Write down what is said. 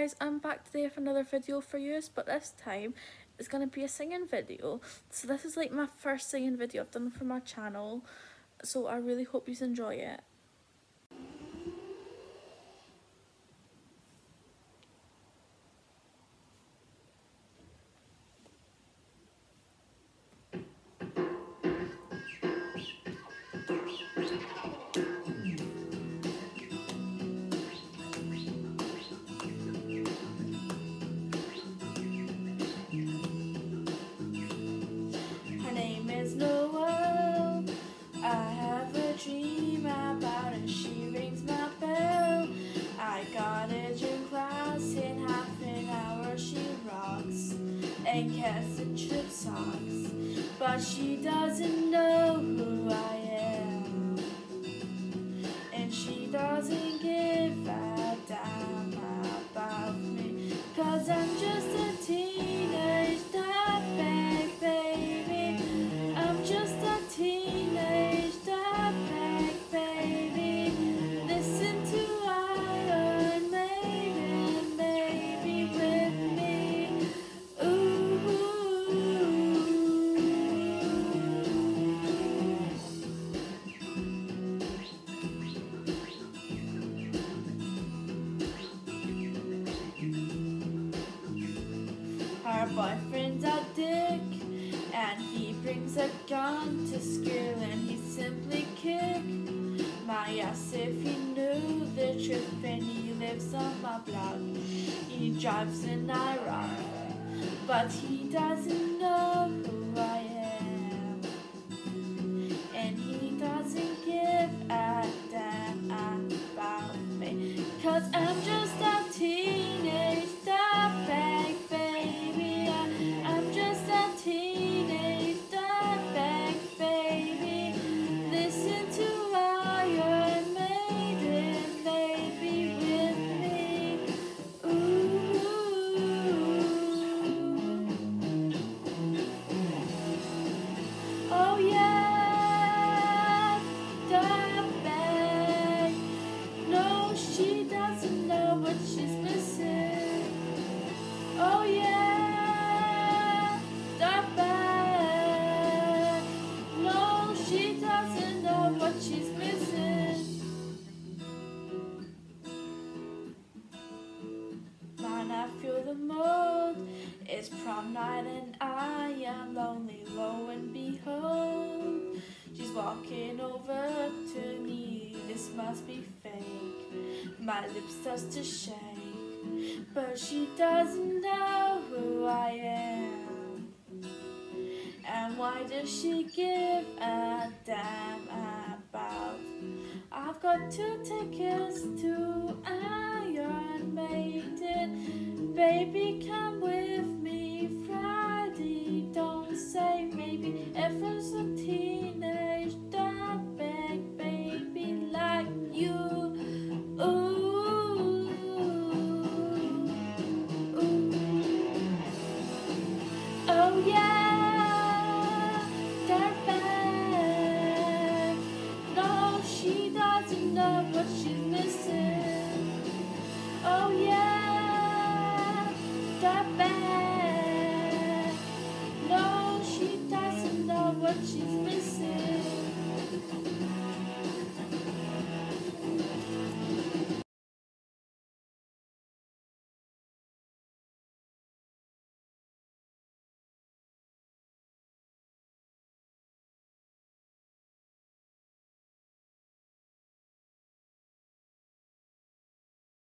guys, I'm back today with another video for you, but this time it's gonna be a singing video. So this is like my first singing video I've done for my channel, so I really hope you enjoy it. Her name is Noel. I have a dream about her. She rings my bell. I got a gym class in half an hour. She rocks and casts and trip socks, but she doesn't know who I am, and she doesn't give a damn about me, 'cause I'm just a teenage dirtbag baby. I'm just a teenage dirtbag baby. Listen to Iron Maiden, baby, with me. Ooh. Her boyfriend's a dick, and he brings a gun to school, and he simply kick my ass if he knew the truth, and he lives on my block. He drives in Iraq, but he doesn't know who I am, and he doesn't give a damn about me, 'cause I'm just a teenage dirtbag baby. I'm just a teenage dirtbag baby. Listen to Iron Maiden, baby, with me. Ooh. Oh yeah, dirtbag. No, she doesn't know what she's missing. Oh yeah, dirtbag. No, she doesn't know what she's missing. Man, I feel the mood. It's prom night and I am lonely. Lo and behold, she's walking over to me. This must be fake. My lips starts to shake, but she doesn't know who I am. And why does she give a damn about? I've got 2 tickets to Iron Maiden. Baby, come with me Friday. Don't say maybe. If it's a teenage dirtbag baby like you. Ooh, ooh. Oh yeah, dirtbag. No, she doesn't know what she's missing. Oh yeah, dirtbag.